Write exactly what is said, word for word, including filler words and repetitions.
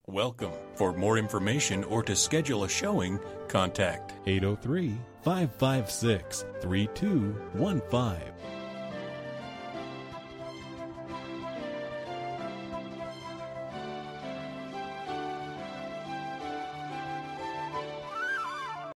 Welcome. For more information or to schedule a showing, contact eight oh three, five five six, three two one five.